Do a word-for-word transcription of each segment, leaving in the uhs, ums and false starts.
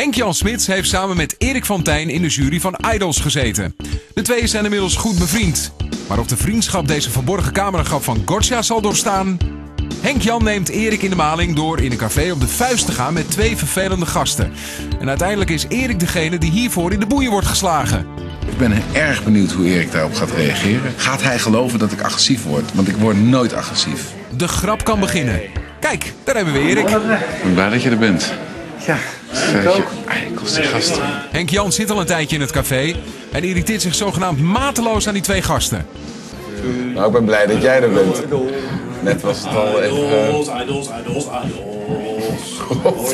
Henk-Jan Smits heeft samen met Erik van Tijn in de jury van Idols gezeten. De twee zijn inmiddels goed bevriend. Maar of de vriendschap deze verborgen cameragrap van Gotcha zal doorstaan? Henk-Jan neemt Erik in de maling door in een café op de vuist te gaan met twee vervelende gasten. En uiteindelijk is Erik degene die hiervoor in de boeien wordt geslagen. Ik ben erg benieuwd hoe Erik daarop gaat reageren. Gaat hij geloven dat ik agressief word? Want ik word nooit agressief. De grap kan beginnen. Kijk, daar hebben we Erik. Ik ben blij dat je er bent. Ja, ik ook. Eikels, die gasten. Henk-Jan zit al een tijdje in het café en irriteert zich zogenaamd mateloos aan die twee gasten. Nou, ik ben blij dat jij er bent. Net was het al even... Idols, idols, idols, idols.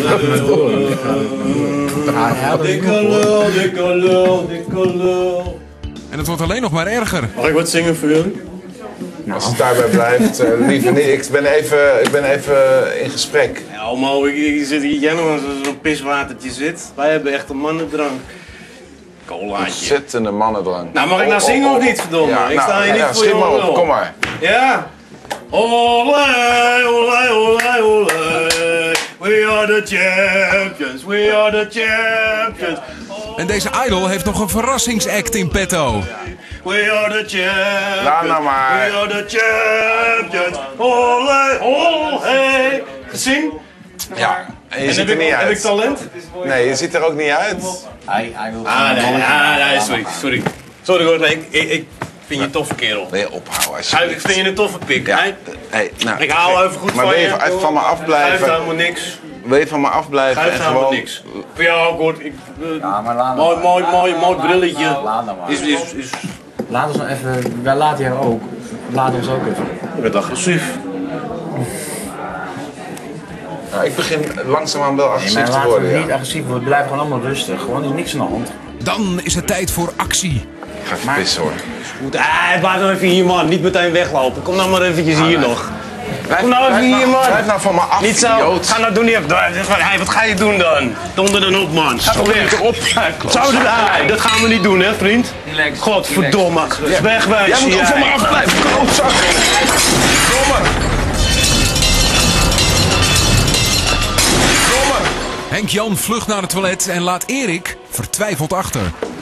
Dikke lul, dikke lul, dikke lul. En het wordt alleen nog maar erger. Mag ik wat zingen voor jullie? Als het daarbij blijft, uh, liever niet. Ik ben even, ik ben even in gesprek. Ja, Mo, ik, ik zit hier, jij nog zo'n piswatertje zit. Wij hebben echt een mannendrank. Colaatje. Ontzettende mannendrank. Nou, mag ik nou zingen of niet, verdomme? Ja, ik sta nou, hier niet ja, voor je schiet maar op, lul. kom maar. Ja. Olé, olé, olé, olé. We are the champions, we are the champions. En deze idol heeft nog een verrassingsact in petto. We are the champions. Laat nou maar. We are the champions. Olé, olé. Gezien? Ja, en je En ziet heb er ik, niet heb ik uit. talent? Nee, je ziet er ook niet uit. Hij, hij wil Ah, nee, ah, nee, sorry, sorry. Sorry hoor, ik, ik, ik vind je een toffe kerel. Wil je ophouden Ja, alsjeblieft? ik vind je een toffe pik. Ja. hè? Hey, nou, Ik hou even goed maar van wil je. je van- van me Geeft afblijven? helemaal niks. Wil je van me afblijven Geeft en helemaal gewoon... niks. Voor jou ook hoor. Ik, uh, Ja, maar laat mooi, maar. mooi, mooi, mooi brilletje. Laat nou maar. Is, is, is, Laat ons nou even, wij laten jou ook. Laat ons ook even. je bent agressief. Nou, ik begin langzaamaan wel Nee, agressief maar te laten worden, we ja. niet agressief worden, we blijven gewoon allemaal rustig. Gewoon, er is niks aan de hand. Dan is het tijd voor actie. Ik ga even pissen hoor. Goed, ah, blijf nou even hier man, niet meteen weglopen. Kom nou maar eventjes hier nog. Blijf, Kom nou even blijf hier man. Blijf nou van me af, Niet zo. idioot. Ga nou doen niet even. Hey, wat ga je doen dan? Donder dan op man. Ga weg. Op. Zou dat, hey, dat gaan we niet doen hè vriend. Relax. Godverdomme. Wegwijzen. Jij moet ook van me jij. afblijven, klootzak. Domme. Domme. Henk-Jan vlucht naar het toilet en laat Erik vertwijfeld achter.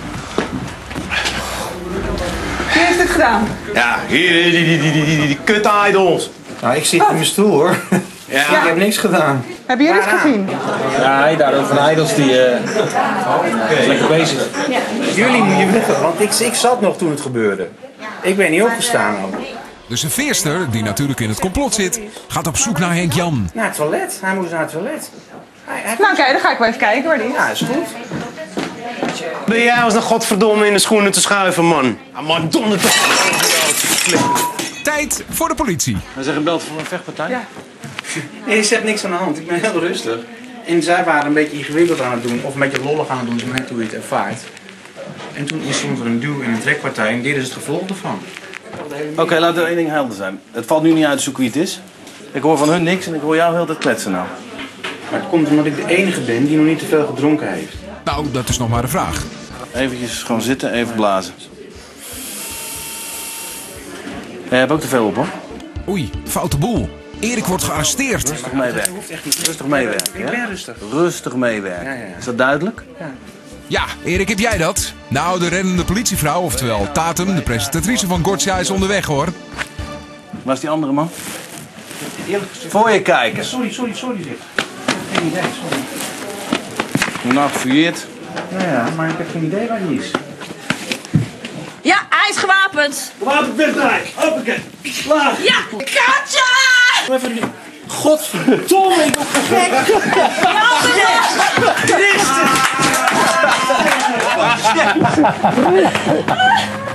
Wie heeft het gedaan? Ja, hier, die, die, die, die, die, die, die kut-idols. Nou, ik zit in mijn stoel hoor. Ja. Ik heb niks gedaan. Hebben jullie het gezien? Ja, hij daar ook van Idols die uh, is lekker bezig. Jullie moet je weg, want ik, ik zat nog toen het gebeurde. Ik ben niet opgestaan ook. De serveerster, die natuurlijk in het complot zit, gaat op zoek naar Henk-Jan. Naar het toilet. Hij moest naar het toilet. Hij, hij... Nou oké, dan ga ik wel even kijken waar die is. Ja, is goed. Ben jij als een godverdomme in de schoenen te schuiven, man? Ah, man, donder toch. Tijd voor de politie. We zijn gebeld voor een vechtpartij? Ja. Nee, ze heeft niks aan de hand. Ik ben heel rustig. En zij waren een beetje ingewikkeld aan het doen, of een beetje lollig aan het doen, zo net hoe je het ervaart. En toen ontstond er een duw- en een trekpartij en dit is het gevolg ervan. Oké, okay, laat er één ding helder zijn. Het valt nu niet uit zo wie het is. Ik hoor van hun niks en ik hoor jou heel tijd kletsen nou. Maar het komt omdat ik de enige ben die nog niet te veel gedronken heeft. Nou, dat is nog maar de vraag. Eventjes gewoon zitten, even blazen. Jij hebt ook te veel op hoor. Oei, foute boel. Erik wordt gearresteerd. Rustig meewerken. hoeft echt niet. Rustig meewerken. Ik hè? ben rustig. Rustig meewerken. Ja, ja. Is dat duidelijk? Ja, Erik, heb jij dat? Nou, de reddende politievrouw, oftewel Tatum, de presentatrice van Gotcha, is onderweg hoor. Waar is die andere man? Eerlijk gezegd. Voor je kijken. Sorry, sorry, sorry zeg. Geen idee, sorry. Hoe nou gefouilleerd? Ja, ja, maar ik heb geen idee waar die is. Ja, hij is gewapend. Wapen wegdraaien. Hoppakee. Slaag. Ja, Katja! Godverdomme, ik ben gek! Ja,